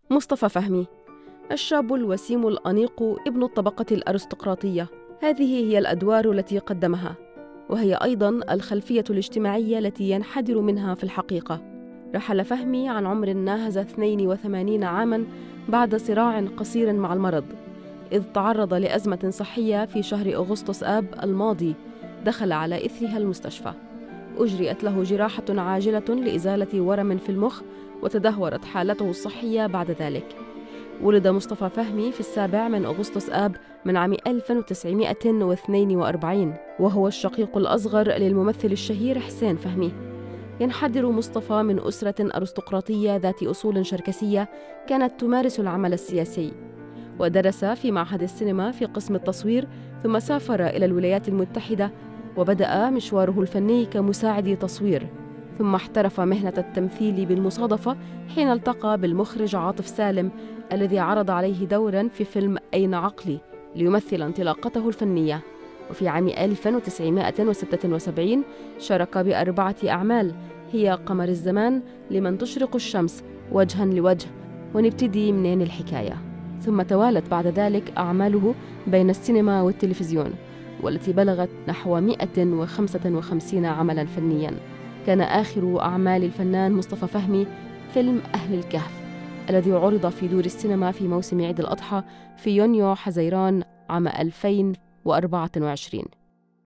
مصطفى فهمي، الشاب الوسيم الأنيق ابن الطبقة الأرستقراطية. هذه هي الأدوار التي قدمها، وهي أيضاً الخلفية الاجتماعية التي ينحدر منها في الحقيقة. رحل فهمي عن عمر ناهز 82 عاماً بعد صراع قصير مع المرض، إذ تعرض لأزمة صحية في شهر أغسطس آب الماضي دخل على إثرها المستشفى. أجريت له جراحة عاجلة لإزالة ورم في المخ، وتدهورت حالته الصحية بعد ذلك. ولد مصطفى فهمي في 7 أغسطس آب من عام 1942، وهو الشقيق الأصغر للممثل الشهير حسين فهمي. ينحدر مصطفى من أسرة أرستقراطية ذات أصول شركسية كانت تمارس العمل السياسي، ودرس في معهد السينما في قسم التصوير، ثم سافر إلى الولايات المتحدة وبدأ مشواره الفني كمساعد تصوير، ثم احترف مهنة التمثيل بالمصادفة حين التقى بالمخرج عاطف سالم الذي عرض عليه دوراً في فيلم أين عقلي ليمثل انطلاقته الفنية. وفي عام 1976 شارك ب4 أعمال هي قمر الزمان، لمن تشرق الشمس، وجهاً لوجه، ونبتدي منين الحكاية. ثم توالت بعد ذلك أعماله بين السينما والتلفزيون، والتي بلغت نحو 155 عملاً فنياً. كان آخر أعمال الفنان مصطفى فهمي فيلم أهل الكهف، الذي عرض في دور السينما في موسم عيد الأضحى في يونيو حزيران عام 2024.